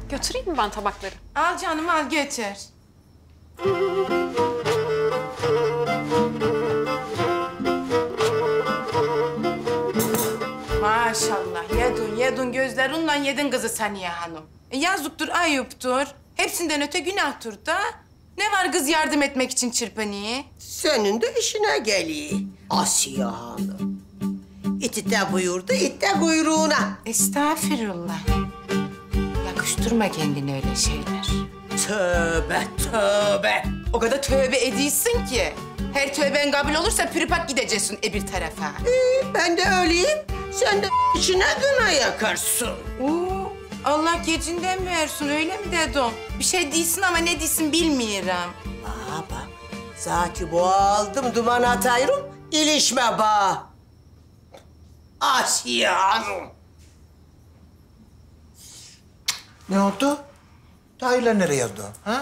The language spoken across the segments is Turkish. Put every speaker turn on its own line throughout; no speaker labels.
Götüreyim mi ben tabakları?
Al canım al götür. Maşallah yedin gözlerinden yedin kızı Saniye Hanım. Yazıktır, ayıptır. Hepsinden öte günahtır da. Ne var kız yardım etmek için çırpınıyor?
Senin de işine geliyor Asiye Hanım. İti de buyurdu, it de kuyruğuna.
Estağfirullah. Yakıştırma kendine öyle şeyler.
Tövbe, tövbe.
O kadar tövbe ediyorsun ki. Her tövben kabul olursa pürüpak gideceksin bir tarafa.
Ben de öyleyim. Sen de içine gına yakarsın.
Oo, Allah gecinden versin öyle mi dedim? Bir şey değilsin ama ne değilsin bilmiyorum.
Bak, zaten bu aldım, duman atayım, ilişme bak. Asiye Hanım.
Ne oldu? Tahirler nereye oldu? Ha?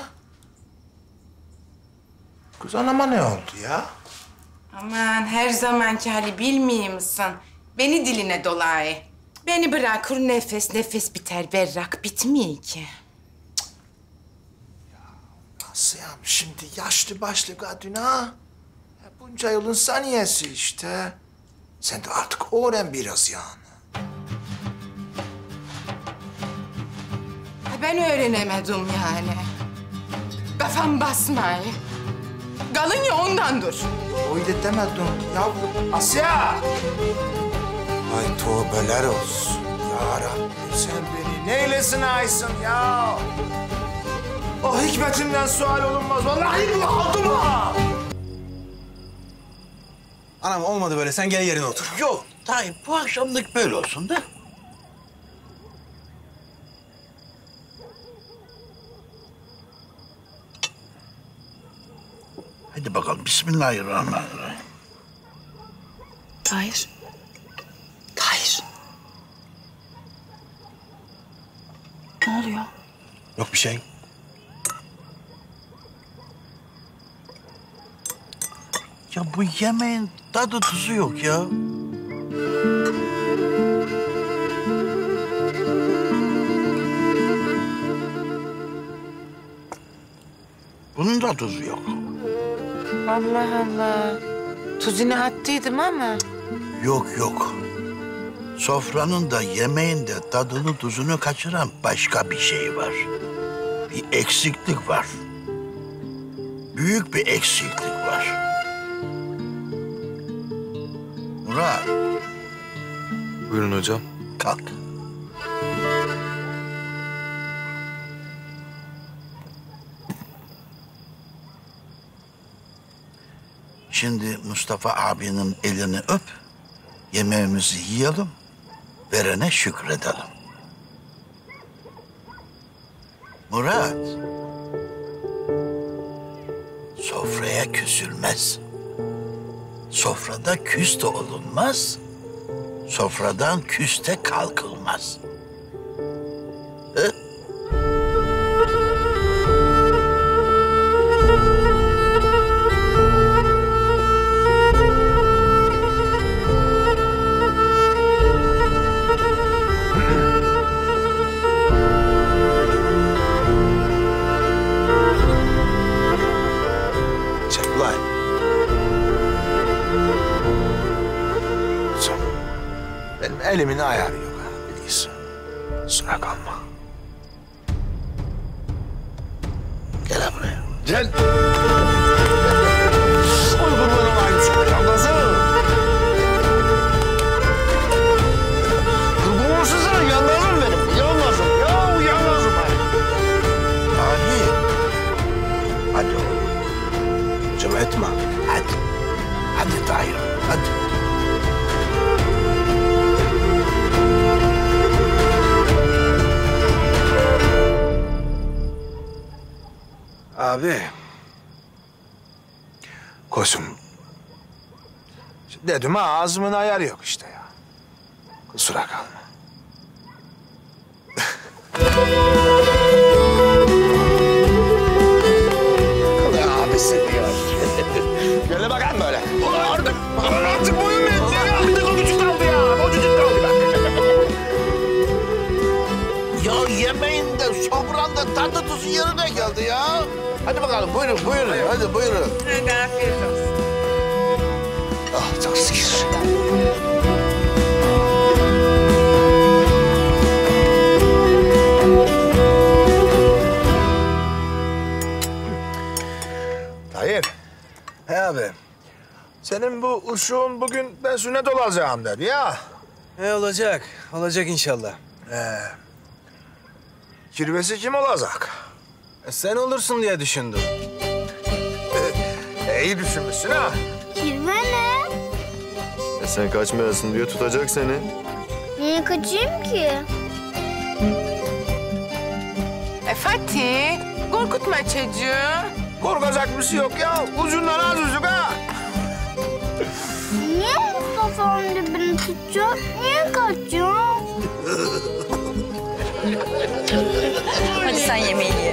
Kız anama ne oldu ya?
Aman her zamanki hali bilmiyor musun? Beni diline dolayı. Beni bırakır nefes biter berrak bitmiyor ki.
Nasıl ya? Şimdi yaşlı başlı kadın ha? Ya bunca yılın saniyesi işte. Sen de artık öğren biraz yani.
Ben öğrenemedim yani. Kafam basmayı. Kalın ya ondandır.
Öyle demedim ya Asya. Ay tövbeler olsun. Ya Rabbim sen beni neylesin aysın ya. O hikmetinden sual olunmaz. Vallahi bunu aldım ha.
Anam olmadı böyle. Sen gel yerine otur.
Yok Tahir bu akşamlık böyle olsun da. Hadi bakalım Bismillahirrahmanirrahim.
Tahir. Tahir. Ne oluyor?
Yok bir şey.
Ya bu yemeğin tadı tuzu yok ya. Bunun da tuzu yok.
Allah Allah. Tuzunu attıydım ama.
Yok. Sofranın da yemeğin de tadını tuzunu kaçıran başka bir şey var. Bir eksiklik var. Büyük bir eksiklik var. Murat.
Buyurun hocam.
Kalk. Şimdi Mustafa abinin elini öp, yemeğimizi yiyelim, verene şükredelim. Murat, sofraya küsülmez. Sofrada küs de olunmaz, sofradan küs de kalkılmaz. Hı?
Çek ulan. Sen, benim elimin ayarı yok ha, biliyorsun. Sıra kalma.
Gel buraya.
Gel. Oy kurban olayım sana yalnızım. Kurban olsun sana yalnızım benim. Yalnızım ya yalnızım.
Tahir. Hadi oğlum.
Cem etme.
Hadi. Hadi Tahir. Hadi.
Abi. Koşum. Dedim ha ağzımın ayarı yok işte ya. Kusura kalma. Abisi diyor. Böyle bakalım böyle. Artık boyum yetmiyor ya. Bir tek o küçük kaldı ya. O küçük kaldı bak.
Ya yemeğinde, sofranda tadı tuzu yerine geldi ya. Hadi bakalım buyurun, buyurun. Hadi buyurun.
Hadi afiyet olsun.
Ah çok şükür.
Tahir. He abi. Senin bu uşuğun bugün ben sünnet olacağım dedi ya.
Ne olacak? Olacak inşallah.
Kirvesi kim olacak?
Sen olursun diye düşündüm.
İyi düşünmüşsün ha.
Kirve ne?
Sen kaçmayasın diyor, tutacak seni.
Niye kaçayım ki?
Fatih, korkutma çocuğu.
Korkacak bir şey yok ya. Ucundan az ucuk ha.
Niye Mustafa amca beni tutacak? Niye kaçacağım?
Hadi sen yemeğini ye.